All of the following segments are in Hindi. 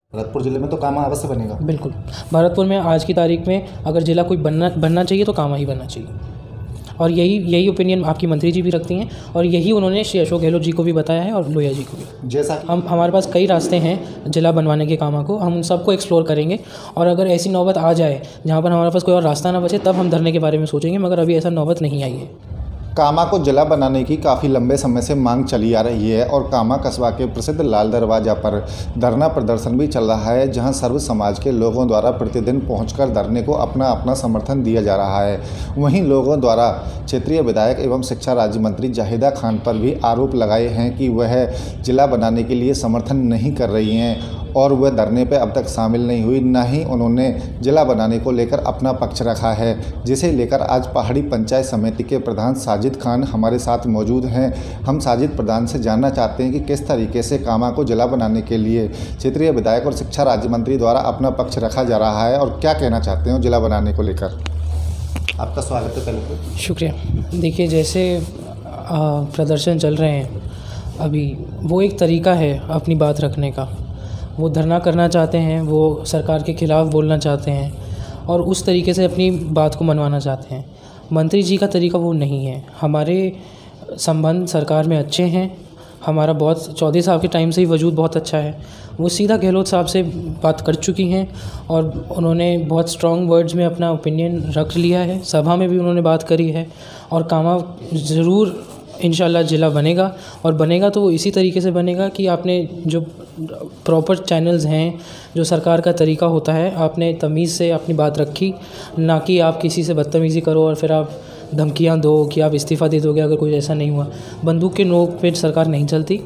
भरतपुर जिले में तो कामा अवश्य बनेगा। बिल्कुल, भरतपुर में आज की तारीख में अगर ज़िला कोई बनना चाहिए तो कामा ही बनना चाहिए। और यही ओपिनियन आपकी मंत्री जी भी रखती हैं और यही उन्होंने श्री अशोक गहलोत जी को भी बताया है और लोहिया जी को भी। जैसा हमारे पास कई रास्ते हैं जिला बनवाने के कामा को, हम उन सबको एक्सप्लोर करेंगे। और अगर ऐसी नौबत आ जाए जहाँ पर हमारे पास कोई और रास्ता ना बचे, तब हम धरने के बारे में सोचेंगे, मगर अभी ऐसा नौबत नहीं आई है। कामा को जिला बनाने की काफ़ी लंबे समय से मांग चली आ रही है और कामा कस्बा के प्रसिद्ध लाल दरवाजा पर धरना प्रदर्शन भी चल रहा है, जहां सर्व समाज के लोगों द्वारा प्रतिदिन पहुंचकर धरने को अपना अपना समर्थन दिया जा रहा है। वहीं लोगों द्वारा क्षेत्रीय विधायक एवं शिक्षा राज्य मंत्री जाहिदा खान पर भी आरोप लगाए हैं कि वह जिला बनाने के लिए समर्थन नहीं कर रही हैं और वह धरने पर अब तक शामिल नहीं हुई, न ही उन्होंने जिला बनाने को लेकर अपना पक्ष रखा है, जिसे लेकर आज पहाड़ी पंचायत समिति के प्रधान साजिद खान हमारे साथ मौजूद हैं। हम साजिद प्रधान से जानना चाहते हैं कि किस तरीके से कामा को जिला बनाने के लिए क्षेत्रीय विधायक और शिक्षा राज्य मंत्री द्वारा अपना पक्ष रखा जा रहा है और क्या कहना चाहते हैं जिला बनाने को लेकर। आपका स्वागत है। पहले तो शुक्रिया। देखिए, जैसे प्रदर्शन चल रहे हैं अभी, वो एक तरीका है अपनी बात रखने का। वो धरना करना चाहते हैं, वो सरकार के ख़िलाफ़ बोलना चाहते हैं और उस तरीके से अपनी बात को मनवाना चाहते हैं। मंत्री जी का तरीका वो नहीं है। हमारे संबंध सरकार में अच्छे हैं, हमारा बहुत चौधरी साहब के टाइम से ही वजूद बहुत अच्छा है। वो सीधा गहलोत साहब से बात कर चुकी हैं और उन्होंने बहुत स्ट्रॉन्ग वर्ड्स में अपना ओपिनियन रख लिया है। सभा में भी उन्होंने बात करी है और कामा ज़रूर इंशाल्लाह ज़िला बनेगा और बनेगा तो वो इसी तरीके से बनेगा कि आपने जो प्रॉपर चैनल्स हैं, जो सरकार का तरीका होता है, आपने तमीज़ से अपनी बात रखी, ना कि आप किसी से बदतमीज़ी करो और फिर आप धमकियां दो कि आप इस्तीफ़ा दे दोगे अगर कोई ऐसा नहीं हुआ। बंदूक के नोक पे सरकार नहीं चलती।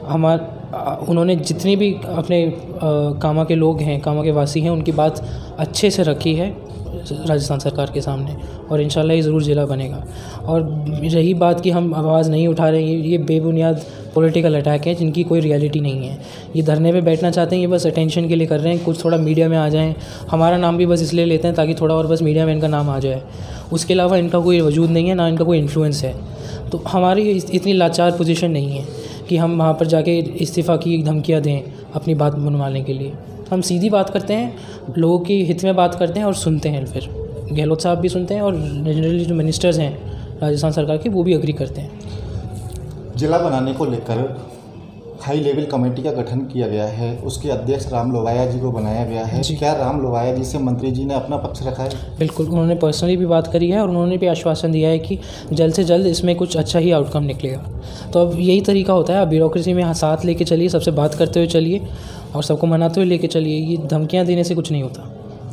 उन्होंने जितनी भी अपने कामा के लोग हैं, कामा के वासी हैं, उनकी बात अच्छे से रखी है राजस्थान सरकार के सामने और इंशाल्लाह ये ज़रूर ज़िला बनेगा। और रही बात कि हम आवाज़ नहीं उठा रहे हैं, ये बेबुनियाद पॉलिटिकल अटैक है जिनकी कोई रियलिटी नहीं है। ये धरने पे बैठना चाहते हैं, ये बस अटेंशन के लिए कर रहे हैं, कुछ थोड़ा मीडिया में आ जाएं। हमारा नाम भी बस इसलिए लेते हैं ताकि थोड़ा और बस मीडिया में इनका नाम आ जाए। उसके अलावा इनका कोई वजूद नहीं है, ना इनका कोई इन्फ्लुएंस है। तो हमारी इतनी लाचार पोजीशन नहीं है कि हम वहाँ पर जाके इस्तीफ़ा की धमकियाँ दें अपनी बात मनवाने के लिए। हम सीधी बात करते हैं, लोगों की हित में बात करते हैं और सुनते हैं। फिर गहलोत साहब भी सुनते हैं और जनरली जो मिनिस्टर्स हैं राजस्थान सरकार के, वो भी एग्री करते हैं। जिला बनाने को लेकर हाई लेवल कमेटी का गठन किया गया है, उसके अध्यक्ष राम लोवाया जी को बनाया गया है। क्या राम लोवाया जी से मंत्री जी ने अपना पक्ष रखा है? बिल्कुल, उन्होंने पर्सनली भी बात करी है और उन्होंने भी आश्वासन दिया है कि जल्द से जल्द इसमें कुछ अच्छा ही आउटकम निकलेगा। तो अब यही तरीका होता है, आप ब्यूरोक्रेसी में साथ लेके चलिए, सबसे बात करते हुए चलिए और सबको मनाते हुए लेके चलिए। ये धमकियाँ देने से कुछ नहीं होता।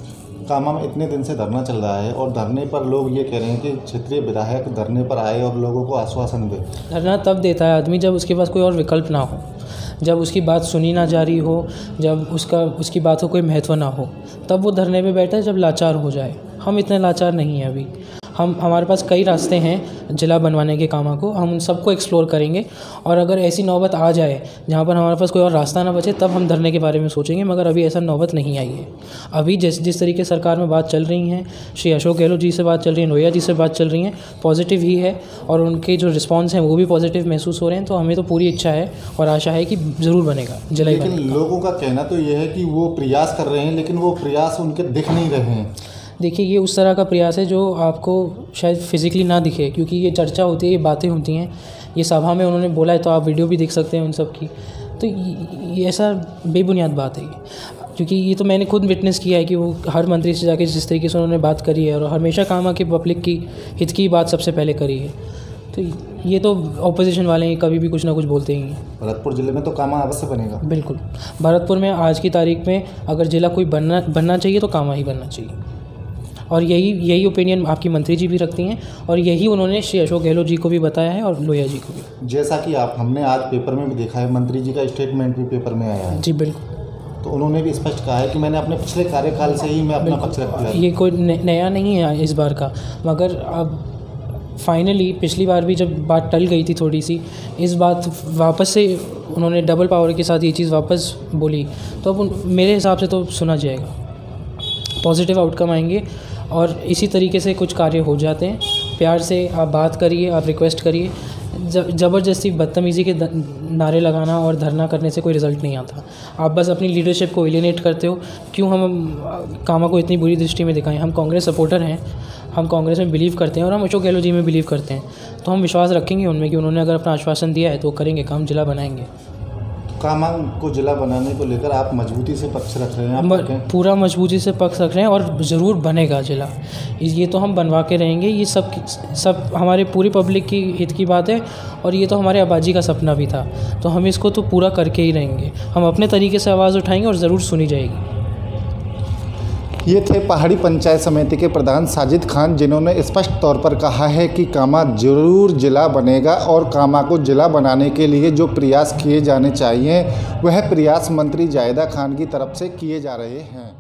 कामा में इतने दिन से धरना चल रहा है और धरने पर लोग ये कह रहे हैं कि क्षेत्रीय विधायक धरने पर आए और लोगों को आश्वासन दे। धरना तब देता है आदमी जब उसके पास कोई और विकल्प ना हो, जब उसकी बात सुनी ना जा रही हो, जब उसकी बात को कोई महत्व ना हो, तब वो धरने पे बैठा है। जब लाचार हो जाए, हम इतने लाचार नहीं हैं अभी। हमारे पास कई रास्ते हैं जिला बनवाने के कामा को, हम उन सबको एक्सप्लोर करेंगे। और अगर ऐसी नौबत आ जाए जहाँ पर हमारे पास कोई और रास्ता ना बचे, तब हम धरने के बारे में सोचेंगे, मगर अभी ऐसा नौबत नहीं आई है। अभी जिस तरीके सरकार में बात चल रही हैं, श्री अशोक गहलोत जी से बात चल रही है, लोहिया जी से बात चल रही हैं, पॉजिटिव ही है और उनके जो रिस्पॉन्स हैं वो भी पॉजिटिव महसूस हो रहे हैं। तो हमें तो पूरी इच्छा है और आशा है कि ज़रूर बनेगा जिला। लेकिन लोगों का कहना तो ये है कि वो प्रयास कर रहे हैं, लेकिन वो प्रयास उनके दिख नहीं रहे हैं। देखिए, ये उस तरह का प्रयास है जो आपको शायद फिज़िकली ना दिखे, क्योंकि ये चर्चा होती है, ये बातें होती हैं, ये सभा में उन्होंने बोला है, तो आप वीडियो भी देख सकते हैं उन सब की। तो ये ऐसा बेबुनियाद बात है, क्योंकि ये तो मैंने खुद विटनेस किया है कि वो हर मंत्री से जाके जिस तरीके से उन्होंने बात करी है और हमेशा कामा के पब्लिक की हित की बात सबसे पहले करी है। तो ये तो ऑपोजिशन वाले हैं, कभी भी कुछ ना कुछ बोलते ही हैं। भरतपुर जिले में तो कामा अवश्य बनेगा। बिल्कुल, भरतपुर में आज की तारीख में अगर ज़िला कोई बनना चाहिए तो कामा ही बनना चाहिए। और यही ओपिनियन आपकी मंत्री जी भी रखती हैं और यही उन्होंने श्री अशोक गहलोत जी को भी बताया है और लोहिया जी को भी। जैसा कि हमने आज पेपर में भी देखा है, मंत्री जी का स्टेटमेंट भी पेपर में आया है। जी बिल्कुल। तो उन्होंने भी स्पष्ट कहा है कि मैंने अपने पिछले कार्यकाल से ही मैं अपना पक्ष रखा है। ये कोई नया नहीं है इस बार का, मगर अब फाइनली पिछली बार भी जब बात टल गई थी थोड़ी सी, इस बात वापस से उन्होंने डबल पावर के साथ ये चीज़ वापस बोली, तो अब मेरे हिसाब से तो सुना जाएगा, पॉजिटिव आउटकम आएंगे और इसी तरीके से कुछ कार्य हो जाते हैं। प्यार से आप बात करिए, आप रिक्वेस्ट करिए, ज़बरदस्ती बदतमीज़ी के नारे लगाना और धरना करने से कोई रिज़ल्ट नहीं आता। आप बस अपनी लीडरशिप को एलिनेट करते हो। क्यों हम कामा को इतनी बुरी दृष्टि में दिखाएं? हम कांग्रेस सपोर्टर हैं, हम कांग्रेस में बिलीव करते हैं और हम अशोक गहलोत जी में बिलीव करते हैं, तो हम विश्वास रखेंगे उनमें कि उन्होंने अगर अपना आश्वासन दिया है तो करेंगे काम, जिला बनाएंगे। कामा को जिला बनाने को लेकर आप मजबूती से पक्ष रख रहे हैं? आप पूरा मजबूती से पक्ष रख रहे हैं और ज़रूर बनेगा जिला। ये तो हम बनवा के रहेंगे। ये सब हमारे पूरी पब्लिक की हित की बात है और ये तो हमारे आबाजी का सपना भी था, तो हम इसको तो पूरा करके ही रहेंगे। हम अपने तरीके से आवाज़ उठाएंगे और ज़रूर सुनी जाएगी। ये थे पहाड़ी पंचायत समिति के प्रधान साजिद खान, जिन्होंने स्पष्ट तौर पर कहा है कि कामा जरूर जिला बनेगा और कामा को जिला बनाने के लिए जो प्रयास किए जाने चाहिए वह प्रयास मंत्री जायदा खान की तरफ से किए जा रहे हैं।